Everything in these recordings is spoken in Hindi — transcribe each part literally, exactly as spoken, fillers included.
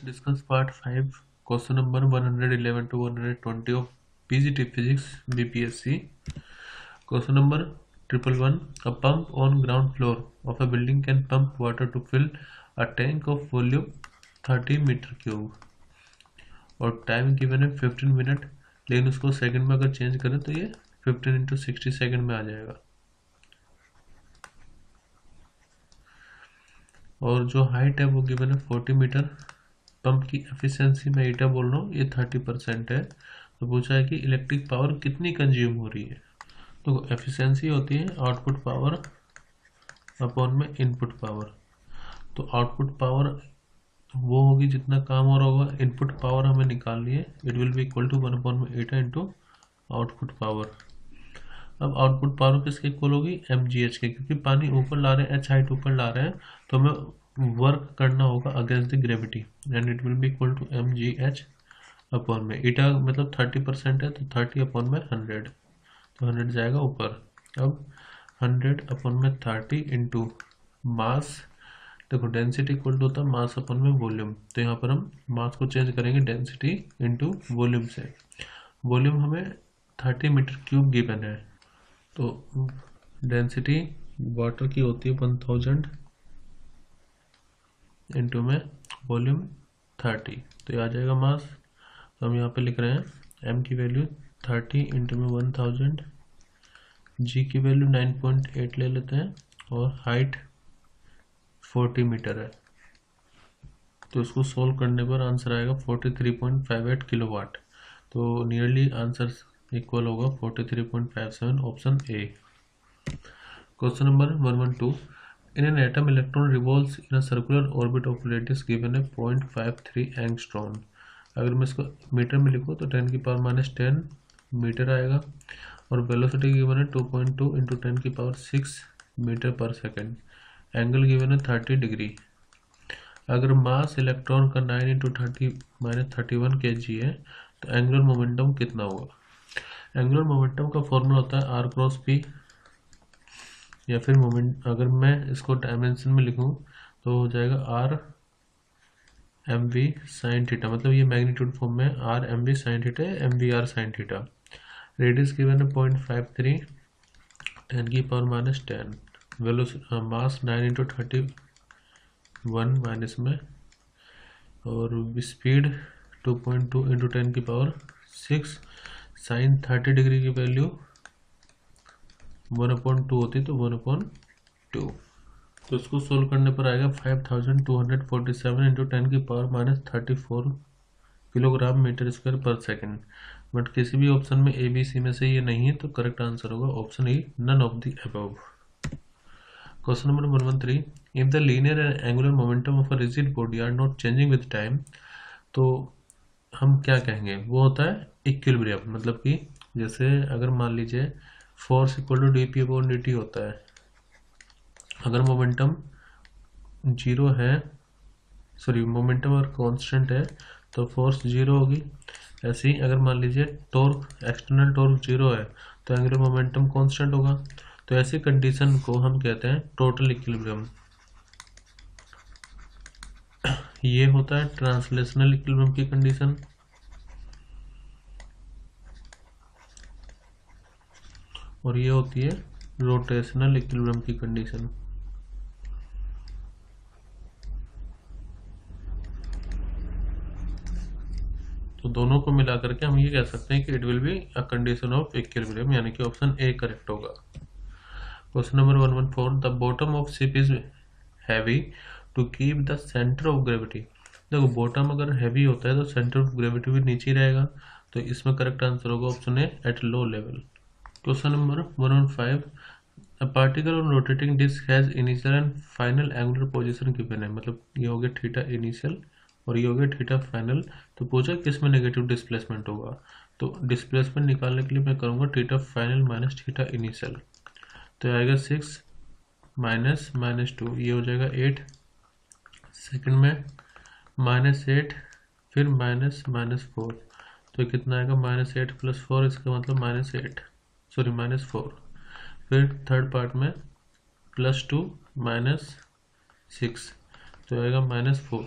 discuss part five, question number one hundred eleven to one hundred twenty of P G T Physics B P S C. Question number triple one. A pump on ground floor of a building can pump water to fill a tank of volume thirty meter cube और टाइम गिवन है फिफ्टीन मिनट, लेकिन उसको सेकंड में अगर चेंज करें तो ये फिफ्टीन इंटू सिक्सटी सेकेंड में आ जाएगा। और जो हाइट है वो गिवन है फोर्टी मीटर। पंप की एफिशिएंसी मैं ईटा बोल रहा हूँ, ये थर्टी परसेंट है। तो पूछा है कि इलेक्ट्रिक पावर कितनी कंज्यूम हो रही है। तो एफिशिएंसी होती है आउटपुट पावर अपॉन में इनपुट पावर। तो आउटपुट पावर वो होगी जितना काम हो रहा होगा, इनपुट पावर हमें निकालनी है। It will be equal to one upon में ईटा इंटू आउटपुट पावर। अब आउटपुट पावर किसके इक्वल होगी, एम जी एच के, क्योंकि पानी ऊपर ला रहे हैं, एच हाइट ऊपर ला रहे हैं, तो हमें वर्क करना होगा against the gravity and it will be equal to M G H upon में ईटा मतलब थर्टी परसेंट है तो थर्टी अपॉन में हंड्रेड, तो हंड्रेड जाएगा ऊपर। अब हंड्रेड अपॉन में थर्टी इंटू मास, देखो डेंसिटी इक्वल टू होता है मास अपॉन में वॉल्यूम, तो यहाँ पर हम मास को चेंज करेंगे डेंसिटी इंटू वॉल्यूम से। वॉल्यूम हमें थर्टी मीटर क्यूब गिवन है, तो डेंसिटी वाटर की होती है वन थाउजेंड इंटू में वॉल्यूम थर्टी, तो ये आ जाएगा मास। तो हम यहाँ पे लिख रहे हैं एम की वैल्यू थर्टी इंटू में वन थाउजेंड, जी की वैल्यू नाइन पॉइंट एट ले लेते हैं और हाइट फोर्टी मीटर है, तो इसको सोल्व करने पर आंसर आएगा forty three point five eight kilowatt. तो नियरली आंसर इक्वल होगा forty three point five seven, option A. Question number one one two. In an atom, electron revolves in a circular orbit of radius given है पॉइंट फाइव थ्री एंगस्ट्रॉन। अगर मैं इसको मीटर में लिखूँ तो टेन की पावर माइनस टेन मीटर आएगा, और वेलोसिटी गिवन है two point two into ten की पावर सिक्स मीटर पर सेकेंड। एंगल गिवन है थर्टी डिग्री। अगर मास इलेक्ट्रॉन का nine into thirty minus thirty one K G है तो एंगुलर मोमेंटम कितना होगा। एंगुलर मोमेंटम का फॉर्मूला होता है आर क्रॉस पी, या फिर मोमेंट अगर मैं इसको डायमेंशन में लिखूं तो हो जाएगा R M V sine theta, मतलब ये मैग्नीट्यूड फॉर्म में R M V sine theta है, M V R sine theta. Radius given है पॉइंट फाइव थ्री, टेन की power minus ten, velocity mass nine into thirty one minus में, और speed two point two into ten की power six, sine thirty degree की वैल्यू वन अपॉइंट टू होती तो वन अपॉइंट टू, तो इसको सोल्व करने पर आएगा five thousand two hundred forty seven into ten की power minus thirty four kilogram metre square पर सेकेंड। बट किसी भी ऑप्शन में ए बी सी में से ये नहीं है, तो करेक्ट आंसर होगा option A, none of the above. Question number one one three. If the linear and angular momentum of a rigid body are not changing with time, तो हम क्या कहेंगे, वो होता है इक्विलिब्रियम। मतलब कि जैसे अगर मान लीजिए force equal to D P upon D T होता है, अगर मोमेंटम जीरो है, सॉरी मोमेंटम और कांस्टेंट है तो फोर्स जीरो होगी। ऐसे ही अगर मान लीजिए टॉर्क, एक्सटर्नल टॉर्क जीरो है तो एंगुलर मोमेंटम कांस्टेंट होगा। तो ऐसी कंडीशन को हम कहते हैं टोटल इक्विलिब्रियम। ये होता है ट्रांसलेशनल इक्विलिब्रियम की कंडीशन, और ये होती है रोटेशनल इक्विलिब्रियम की कंडीशन। तो दोनों को मिला करके हम ये कह सकते हैं कि it will be a condition of equilibrium, यानी कि ऑप्शन ए करेक्ट होगा। Question number one one four. The bottom of ship is heavy to keep the centre of gravity. देखो बॉटम अगर हैवी होता है तो सेंटर ऑफ ग्रेविटी भी नीचे ही रहेगा, तो इसमें करेक्ट आंसर होगा option A, at low level. Question number one one five. A particle on rotating disc has initial and final angular position given है, मतलब ये हो गया थीटा इनिशियल और ये हो गया थीटा फाइनल। तो पूछा किसमें नेगेटिव डिस्प्लेसमेंट होगा, तो डिस्प्लेसमेंट निकालने के लिए मैं करूँगा theta final minus theta initial, तो आएगा सिक्स माइनस माइनस टू, ये हो जाएगा एट। सेकंड में माइनस एट, फिर माइनस माइनस फोर, तो कितना आएगा माइनस एट प्लस फोर, इसका मतलब minus eight, sorry minus four. फिर थर्ड पार्ट में प्लस टू माइनस सिक्स, तो आएगा माइनस फोर। तो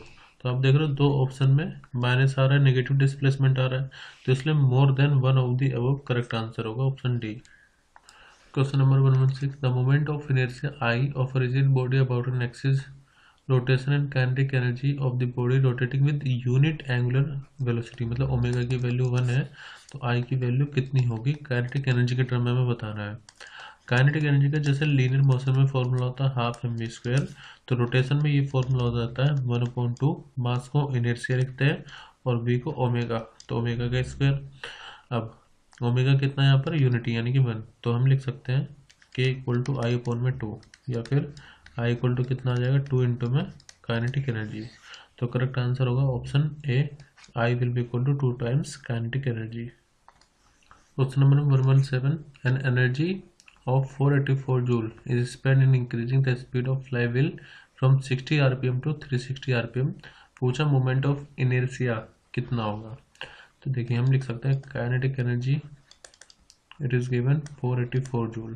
तो आप देख रहे हो दो ऑप्शन में माइनस आ रहा है, नेगेटिव डिस्प्लेसमेंट आ रहा है, तो इसलिए more than one of the above correct answer होगा option D. Question number one one six, the moment of inertia I of a rigid body about an axis rotation and kinetic energy of the body rotating with unit angular velocity, मतलब ओमेगा की वैल्यू वन है तो आई की वैल्यू कितनी होगी काइनेटिक एनर्जी के टर्म में हमें बताना है। काइनेटिक एनर्जी का जैसे लीनियर मोशन में फॉर्मूला होता है हाफ एम वी स्क्वायर, तो रोटेशन में ये फॉर्मूला हो जाता है वन अपॉइंट टू, मास को इनर्शिया लिखते हैं और वी को ओमेगा, तो ओमेगा का स्क्वायर। अब ओमेगा कितना है यहाँ पर यूनिटी यानी कि वन, तो हम लिख सकते हैं के इक्वल टू आई अपॉन में टू, या फिर आई इक्वल टू कितना आ जाएगा टू इंटू में काइनेटिक एनर्जी। तो करेक्ट आंसर होगा option A, I will be equal to two times kinetic energy. Question number one one seven, an energy of four hundred eighty-four joule is spent in increasing the speed of flywheel from sixty R P M to three hundred sixty R P M। पूछा मोमेंट ऑफ इनर्शिया कितना होगा, तो देखिए हम लिख सकते हैं kinetic energy it is given four eighty four joule.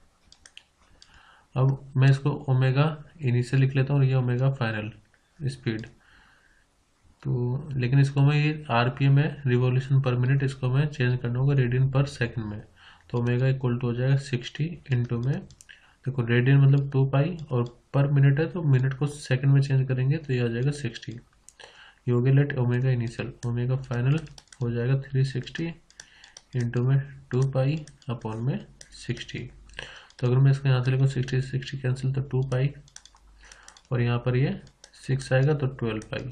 अब मैं इसको ओमेगा इनिशियल लिख लेता हूँ और ये ओमेगा फाइनल स्पीड, तो लेकिन इसको मैं ये आरपीएम है रिवॉल्यूशन पर मिनट, इसको मैं चेंज करना होगा रेडियन पर सेकंड में, तो ओमेगा इक्वल टू हो जाएगा सिक्सटी इंटू में, देखो रेडियन मतलब टू पाई और पर मिनट है तो मिनट को सेकंड में चेंज करेंगे तो ये आ जाएगा सिक्सटी, ये हो गया let omega initial, omega final हो जाएगा थ्री सिक्सटी इंटू में टू पाई अपॉन में सिक्सटी। तो अगर मैं इसको यहाँ से लिखूँ सिक्सटी सिक्सटी कैंसिल तो टू पाई और यहाँ पर ये सिक्स आएगा तो twelve pi.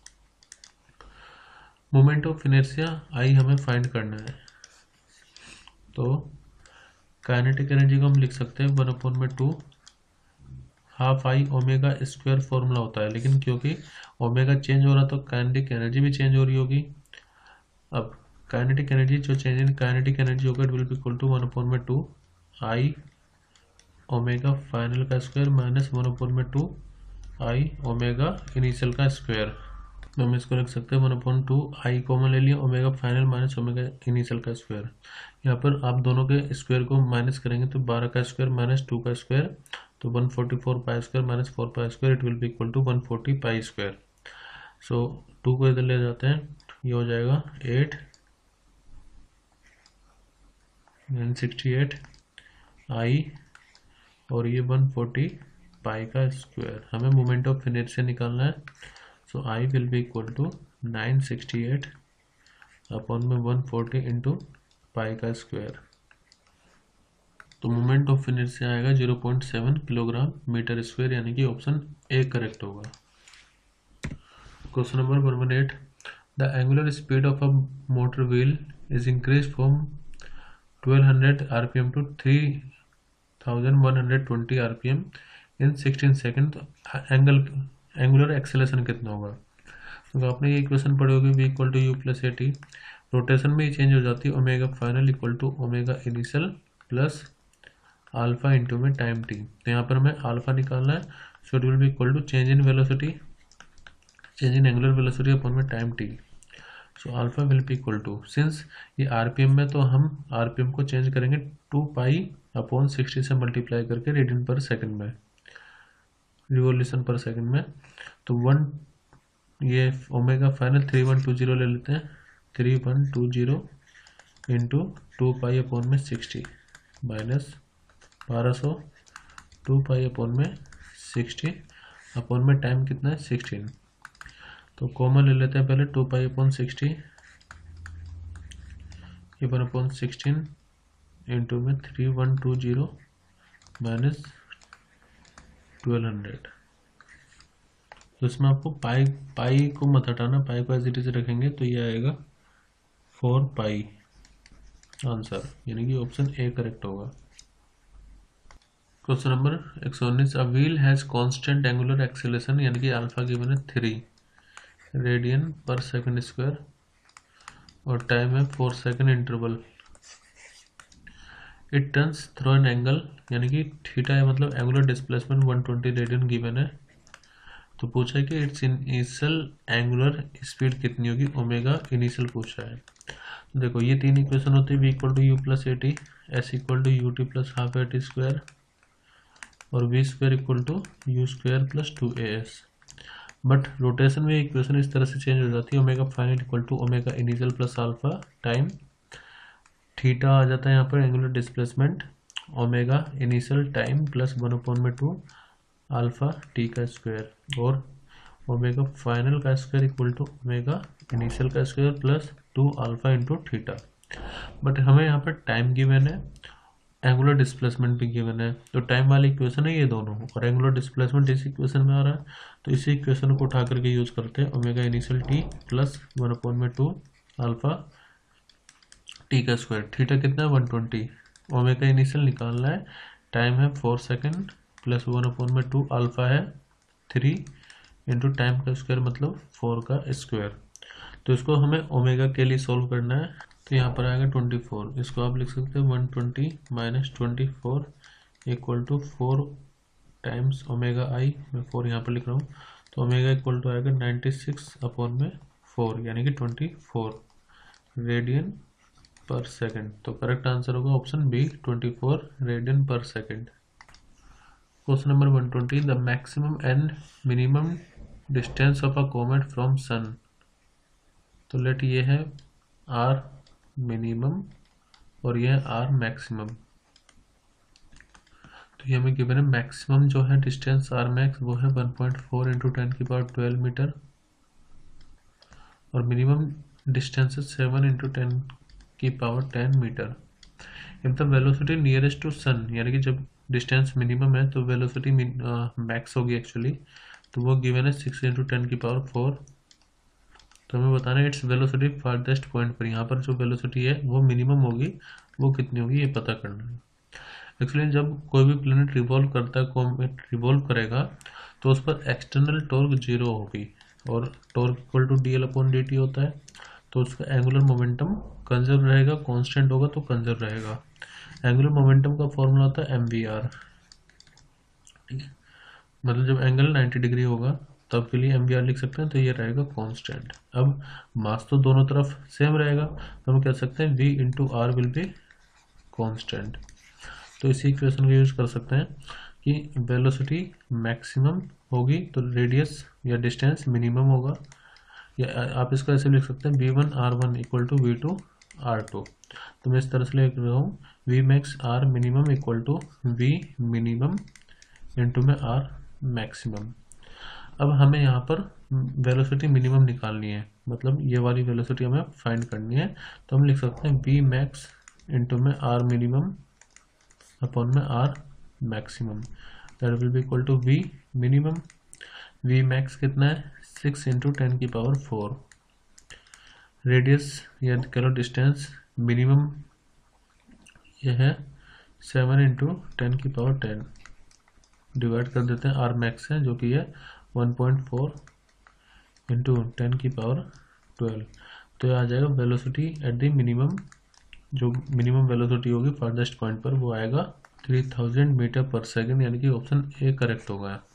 Moment of inertia I हमें फाइंड करना है, तो काइनेटिक एनर्जी को हम लिख सकते हैं वन अपॉन में two half I omega square formula होता है, लेकिन क्योंकि ओमेगा चेंज हो रहा तो काइनेटिक एनर्जी भी चेंज हो रही होगी। अब काइनेटिक एनर्जी जो चेंज इन काइनेटिक एनर्जी होगा it will be equal to one upon में टू आई ओमेगा फाइनल का स्क्वायर माइनस वन अपॉन में टू आई ओमेगा इनिशियल का स्क्वायर, तो हम इसको लिख सकते हैं one upon two I common ले लिया omega final minus omega initial का स्क्वायर। यहाँ पर आप दोनों के स्क्वायर को माइनस करेंगे तो बारह का स्क्वायर माइनस टू का स्क्वायर, तो one forty four pi square minus four pi square it will be equal to one forty pi square. So two को इधर ले जाते हैं, ये हो जाएगा eight nine sixty eight I और ये वन फोर्टी पाई का स्क्वायर। हमें मोमेंट ऑफ इनर्शिया निकालना है, so I will be equal to nine sixty eight upon में वन फोर्टी इंटू पाई का स्क्वायर, तो मोमेंट ऑफ इनर्शिया आएगा zero point seven kilogram metre square, यानी कि ऑप्शन ए करेक्ट होगा। Question number one one eight, the angular speed of a motor wheel is increase from twelve hundred RPM to three thousand one hundred twenty RPM in sixteen second, angle angular acceleration कितना होगा। तो आपने ये इक्वेशन पढ़ी होगी V equal to U plus A T, rotation में ये चेंज हो जाती है omega final equal to omega initial plus alpha into में टाइम टी, तो यहाँ पर हमें अल्फा निकालना है, so it will be equal to change in velocity change in angular velocity upon में time T, so alpha will be equal to, since ये आरपीएम में तो हम आरपीएम को चेंज करेंगे टू पाई अपॉन सिक्सटी से मल्टीप्लाई करके रेडियन पर सेकंड में रिवॉल्यूशन पर सेकंड में, तो वन ये omega final three one two zero ले लेते हैं, three one two zero into two pi upon में सिक्सटी माइनस बारह सौ टू पाई अपॉन में सिक्सटी अपॉन में टाइम कितना है सिक्सटीन, तो कॉमन ले लेते हैं पहले टू पाई अपॉन सिक्सटी ये वन अपॉन सिक्सटीन इंटू में three one two zero minus twelve hundred, तो इसमें आपको पाई पाई को मत हटाना, पाई को एज इट इज रखेंगे तो ये आएगा फोर पाई आंसर, यानी कि ऑप्शन ए करेक्ट होगा। क्वेश्चन नंबर एक सौ उन्नीस, a wheel has constant angular acceleration यानी कि अल्फा गिवन है थ्री रेडियन पर सेकंड स्क्वायर और टाइम है four second interval, it turns through an angle यानी कि थीटा है मतलब angular displacement one twenty radian given है, तो पूछा है कि इट्स इनिशियल एंगुलर स्पीड कितनी होगी, ओमेगा इनिशियल पूछा है। तो देखो ये तीन इक्वेशन होती है V equal to U plus A T, S equal to U T plus half A T square और V square equal to U square plus two A S. But rotation में इक्वेशन इस तरह से चेंज हो जाती है, omega final equal to omega initial plus alpha time theta आ जाता है यहाँ पर angular displacement omega initial time plus one upon में टू अल्फा टी का स्क्वायर और ओमेगा फाइनल का square equal to omega initial का square plus two alpha into theta. But हमें यहाँ पर टाइम गिवन है, एंगुलर डिस्प्लेसमेंट भी गिवन है, तो टाइम वाली इक्वेशन है ये दोनों और एंगुलर डिस्प्लेसमेंट इस इक्वेशन में आ रहा है, तो इसी इक्वेशन को उठा करके यूज करते हैं omega initial T plus one upon में टू अल्फा टी का स्क्वायर। थीटा कितना है वन ट्वेंटी, ओमेगा इनिशियल निकालना है, टाइम है four second plus one upon में टू अल्फा है थ्री इंटू टाइम का स्क्वायर मतलब फोर का स्क्वायर। तो इसको हमें ओमेगा के लिए सोल्व करना है, तो यहाँ पर आएगा ट्वेंटी फोर, इसको आप लिख सकते हैं one twenty minus twenty four equal to four times omega I, मैं फोर यहाँ पर लिख रहा हूँ, तो ओमेगा इक्वल टू आएगा नाइन्टी सिक्स अपॉन में फोर यानी कि ट्वेंटी फोर रेडियन पर सेकंड। तो करेक्ट आंसर होगा option B twenty four radian पर second. Question number one twenty, the maximum and minimum distance of a comet from sun. तो लेट ये है आर मिनिमम और ये है आर मैक्सिमम। तो ये हमें गिवन है मैक्सिमम जो है डिस्टेंस आर मैक्स वो है one point four into ten की पावर ट्वेल्व मीटर और मिनिमम डिस्टेंस है सेवन इंटू टेन की power ten metre. If the velocity nearest to sun, यानी कि जब डिस्टेंस मिनिमम है तो वेलोसिटी मैक्स होगी एक्चुअली, तो वो गिवन है सिक्स इंटू टेन की पावर फोर। तो हमें बताना है इट्स वेलोसिटी फारदेस्ट पॉइंट पर, यहाँ पर जो वेलोसिटी है वो मिनिमम होगी, वो कितनी होगी ये पता करना है। एक्चुअली जब कोई भी प्लेनेट रिवॉल्व करता है, कॉमेट रिवॉल्व करेगा, तो उस पर एक्सटर्नल टॉर्क जीरो होगी और torque equal to D L upon D T होता है, तो उसका एंगुलर मोमेंटम कंजर्व रहेगा, कांस्टेंट होगा तो कंजर्व रहेगा। एंगुलर मोमेंटम का फॉर्मूला होता है एम वी आर, ठीक है, मतलब जब एंगल नाइन्टी डिग्री होगा तब के लिए एम वी आर लिख सकते हैं, तो ये रहेगा कांस्टेंट। अब मास तो दोनों तरफ सेम रहेगा, तो हम कह सकते हैं v into R will be constant. तो इसी इक्वेशन का यूज कर सकते हैं कि वेलोसिटी मैक्सिमम होगी तो रेडियस या डिस्टेंस मिनिमम होगा, या आप इसको ऐसे लिख सकते हैं V one R one equal to V two R two. तो मैं इस तरह से लिख रहा हूँ V max R minimum equal to V minimum into में आर मैक्सिमम। अब हमें यहाँ पर वेलोसिटी मिनिमम निकालनी है, मतलब ये वाली वेलोसिटी हमें फाइंड करनी है, तो हम लिख सकते हैं वी मैक्स इंटू में आर मिनिमम अपॉन में R maximum, that will be equal to V minimum. V max कितना है सिक्स इंटू टेन की पावर फोर, रेडियस या कह लो डिस्टेंस मिनिमम ये है सेवन इंटू टेन की पावर टेन, डिवाइड कर देते हैं आर मैक्स है जो कि है one point four into ten की पावर ट्वेल्व। तो ये आ जाएगा वेलोसिटी एट द मिनिमम, जो मिनिमम वेलोसिटी होगी फारदेस्ट पॉइंट पर वो आएगा थ्री थाउजेंड मीटर पर सेकेंड, यानी कि ऑप्शन ए करेक्ट होगा।